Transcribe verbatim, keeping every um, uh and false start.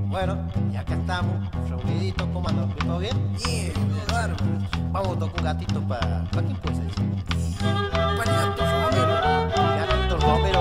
Bueno, y acá estamos, reuniditos, ¿cómo andan? ¿Todo bien? Bien, bárbaro. Vamos a tocar un gatito para... ¿Para quién puede ser? Para el gato Romero. Gatito Romero